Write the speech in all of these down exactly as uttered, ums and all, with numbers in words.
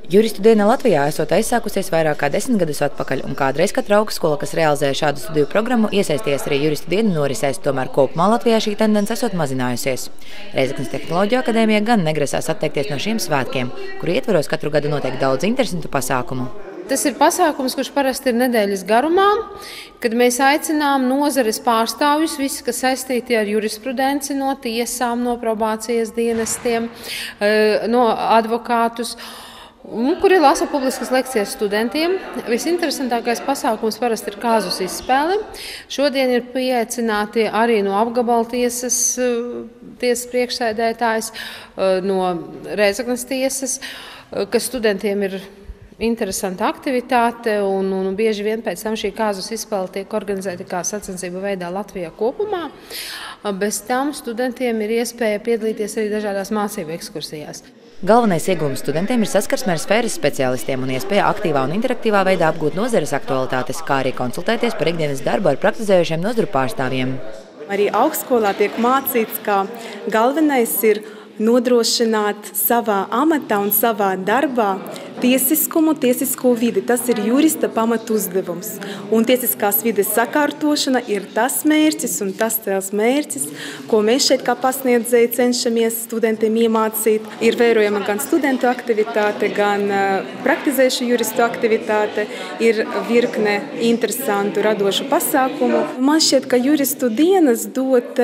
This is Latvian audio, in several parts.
Juristu diena Latvijā esot aizsākusies vairāk kā desmit gadus atpakaļ, un kādreiz katra augstskola, kas realizēja šādu studiju programmu, iesaisties arī juristu dienu norisēs, tomēr kopumā Latvijā šī tendence esot mazinājusies. Reizeknas Tehnoloģiju akadēmija gan negrasās atteikties no šiem svētkiem, kuru ietvaros katru gadu notiek daudz interesantu pasākumu. Tas ir pasākums, kurš parasti ir nedēļas garumā, kad mēs aicinām nozares pārstāvjus, visi, kas saistīti ar jurisprudenci, no tiesām, no probācijas dienestiem, no advokātus, kuri lasa publiskas lekcijas studentiem. Visinteresantākais pasākums parasti ir kāzus izspēle. Šodien ir pieaicināti arī no apgabala tiesas, tiesas priekšsēdētājs, no Reizeknas tiesas, kas studentiem ir interesanta aktivitāte, un, un bieži vien pēc tam šī kāzus izspēle tiek organizēta kā sacensību veidā Latvijā kopumā. Bez tam studentiem ir iespēja piedalīties arī dažādās mācību ekskursijās. Galvenais ieguvums studentiem ir saskarsme ar sfēras speciālistiem un iespēja aktīvā un interaktīvā veidā apgūt nozares aktualitātes, kā arī konsultēties par ikdienas darbu ar praktizējošiem nozaru pārstāvjiem. Arī augstskolā tiek mācīts, ka galvenais ir nodrošināt savā amatā un savā darbā tiesiskumu, tiesisko vidi. Tas ir jurista pamatu uzdevums. Un tiesiskās vides sakārtošana ir tas mērķis un tas tās mērķis, ko mēs šeit kā pasniedzēji cenšamies studentiem iemācīt. Ir vērojama gan studentu aktivitāte, gan praktizējušu juristu aktivitāte, ir virkne interesantu radošu pasākumu. Man šķiet, ka juristu dienas dot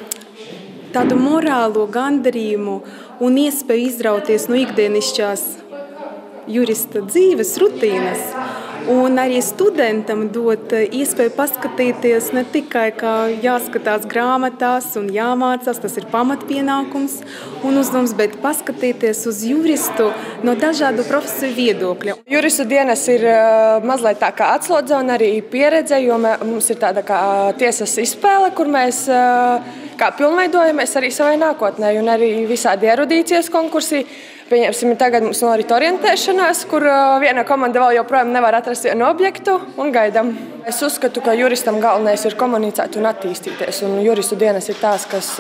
tādu morālo gandarījumu un iespēju izrauties no ikdienišķās jurista dzīves rutīnas. Un arī studentam dot iespēju paskatīties ne tikai, kā jāskatās grāmatās un jāmācās, tas ir pamatpienākums un uzdevums, bet paskatīties uz juristu no dažādu profesiju viedokļa. Juristu dienas ir mazliet tā kā atslodze un arī pieredze, jo mums ir tāda kā tiesas izspēle, kur mēs kā pilnveidojamies arī savai nākotnē, un arī visādi erudīcijas konkursi. Pieņemsim, tagad mums norit orientēšanās, kur viena komanda vēl joprojām nevar atrast vienu objektu un gaidām. Es uzskatu, ka juristam galvenais ir komunicēt un attīstīties, un juristu dienas ir tās, kas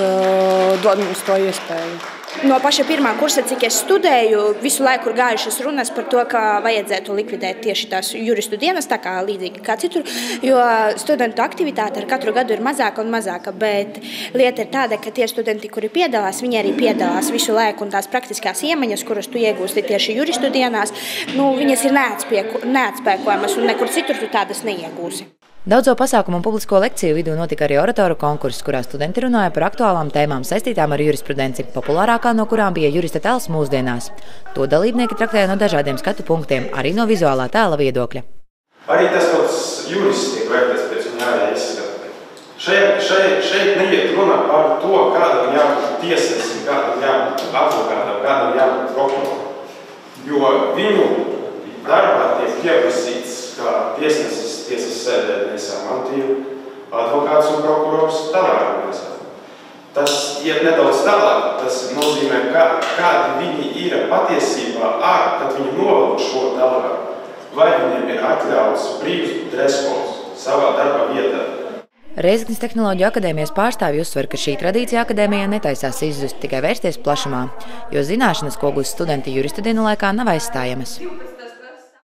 dod mums to iespēju. No paša pirmā kursa, cik es studēju, visu laiku ir gājušas runas par to, ka vajadzētu likvidēt tieši tās juristu dienas, tā kā līdzīgi kā citur, jo studentu aktivitāte ar katru gadu ir mazāka un mazāka, bet lieta ir tāda, ka tie studenti, kuri piedalās, viņi arī piedalās visu laiku, un tās praktiskās iemaņas, kuras tu iegūsti tieši juristu dienās, nu, viņas ir neatspēkojamas, un nekur citur tu tādas neiegūsi. Daudzo pasākumu un publisko lekciju vidū notika arī oratoru konkurss, kurā studenti runāja par aktuālām tēmām saistītām ar jurisprudenci, populārākā no kurām bija jurista tēls mūsdienās. To dalībnieki traktēja no dažādiem skatu punktiem, arī no vizuālā tēla viedokļa. Arī tas pats jurists tiek vērtēts pēc viņa ārējā izskata. Šeit, šeit, šeit neiet runa par to, kādam jābūt tiesnesim, kādam jābūt advokātam, kādam jābūt prokuroram. Jo viņu darbā tiek pieprasīts, kā tiesnesis tiesas sēdē nesā mantīvu, advokāts un prokurors tādā nesā. Tas iet nedaudz tālāk, tas nozīmē, kā, kādi viņi ir patiesībā ar, kad viņi novelk šo darbu, vai viņiem ir atļauts brīvs dreskols savā darba vietā. Reizeknas Tehnoloģiju akadēmijas pārstāvji uzsver, ka šī tradīcija akadēmijā netaisās izzust, tikai vērsties plašumā, jo zināšanas, ko gūs studenti juristu dienu laikā, nav aizstājamas.